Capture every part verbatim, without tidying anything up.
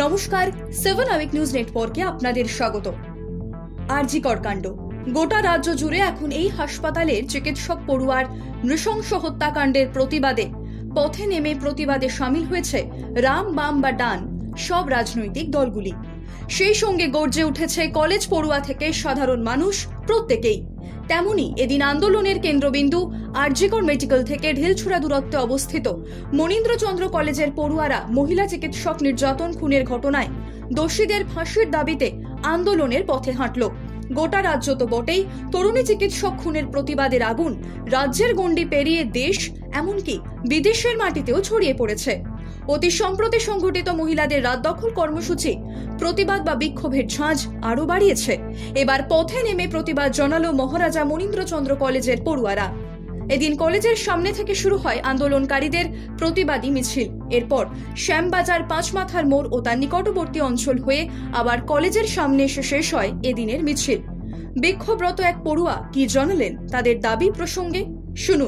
নমস্কার, seven awake news নেটওয়ার্কে আপনাদের স্বাগত। আরজি কর কাণ্ড। গোটা রাজ্য জুড়ে এখন এই হাসপাতালের চিকিৎসক পড়ুয়ার নৃশংস হত্যাকাণ্ডের প্রতিবাদে পথে নেমে প্রতিবাদে সামিল হয়েছে রাম বাম বা ডান সব রাজনৈতিক দলগুলি। সেই সঙ্গে গর্জে উঠেছে কলেজ পড়ুয়া থেকে সাধারণ মানুষ প্রত্যেকেই। তেমনি এদিন আন্দোলনের কেন্দ্রবিন্দু আরজি কর মেডিকেল থেকে ঢিলছুড়া দূরত্বে অবস্থিত মনীন্দ্রচন্দ্র কলেজের পড়ুয়ারা মহিলা চিকিৎসক নির্যাতন খুনের ঘটনায় দোষীদের ফাঁসির দাবিতে আন্দোলনের পথে হাঁটল। গোটা রাজ্য তো বটেই, তরুণী চিকিৎসক খুনের প্রতিবাদের আগুন রাজ্যের গণ্ডি পেরিয়ে দেশ এমনকি বিদেশের মাটিতেও ছড়িয়ে পড়েছে। অতি সম্প্রতি সংঘটিত মহিলাদের রাত দখল কর্মসূচি প্রতিবাদ বা বিক্ষোভের ঝাঁজ আরো বাড়িয়েছে। এবার পথে নেমে প্রতিবাদ জানালো মহারাজা মনীন্দ্রচন্দ্র কলেজের পড়ুয়ারা। এদিন কলেজের সামনে থেকে শুরু হয় আন্দোলনকারীদের প্রতিবাদী মিছিল। এরপর শ্যামবাজার পাঁচমাথার মোড় ও তার নিকটবর্তী অঞ্চল হয়ে আবার কলেজের সামনে এসে শেষ হয় এদিনের মিছিল। বিক্ষোভরত এক পড়ুয়া কি জানালেন তাদের দাবি প্রসঙ্গে শুনুন।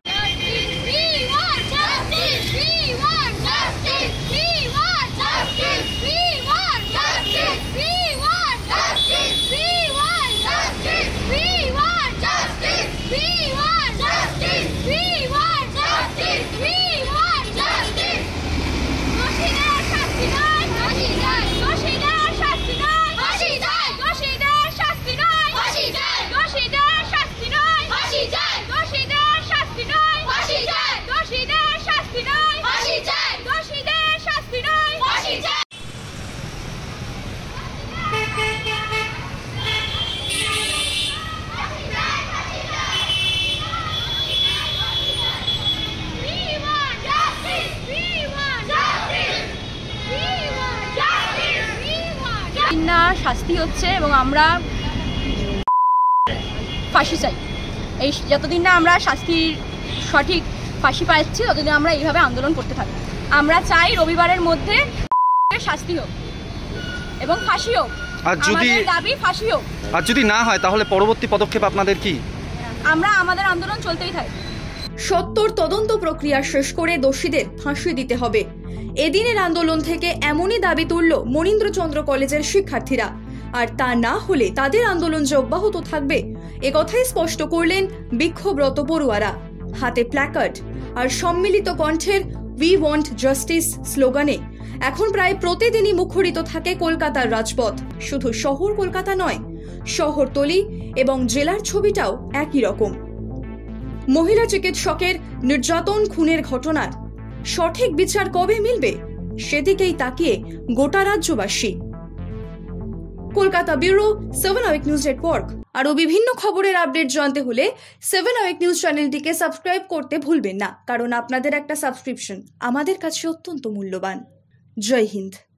না শাস্তি হচ্ছে এবং আমরা ফাঁসি চাই। এই যতদিন না আমরা শাস্তির সঠিক ফাঁসি পাচ্ছি ততদিন আমরা এইভাবে আন্দোলন করতে থাকি। আমরা চাই রবিবারের মধ্যে শাস্তি হোক এবং ফাঁসি হোক। আর যদি দাবি ফাঁসি হোক, আর যদি না হয় তাহলে পরবর্তী পদক্ষেপ আপনাদের কি? আমরা আমাদের আন্দোলন চলতেই থাকবে। সত্তর তদন্ত প্রক্রিয়া শেষ করে দোষীদের ফাঁসি দিতে হবে। এদিনের আন্দোলন থেকে এমনই দাবি তুলল মনীন্দ্রচন্দ্র কলেজের শিক্ষার্থীরা। আর তা না হলে তাদের আন্দোলন যে অব্যাহত থাকবে একথাই স্পষ্ট করলেন বিক্ষোভরত পড়ুয়ারা। হাতে প্ল্যাকার্ড আর সম্মিলিত কণ্ঠের উই ওয়ান্ট জাস্টিস স্লোগানে এখন প্রায় প্রতিদিনই মুখরিত থাকে কলকাতার রাজপথ। শুধু শহর কলকাতা নয়, শহরতলি এবং জেলার ছবিটাও একই রকম। মহিলা চিকিৎসকের নির্যাতন খুনের ঘটনার সঠিক বিচার কবে মিলবে সেদিকেই তাকিয়ে গোটা রাজ্যবাসী। Kolkata bureau, seven awake news network. আরও বিভিন্ন খবরের আপডেট জানতে হলে সেভেন আওয়েক নিউজ চ্যানেলটিকে সাবস্ক্রাইব করতে ভুলবেন না, কারণ আপনাদের একটা সাবস্ক্রিপশন আমাদের কাছে অত্যন্ত মূল্যবান। জয় হিন্দ।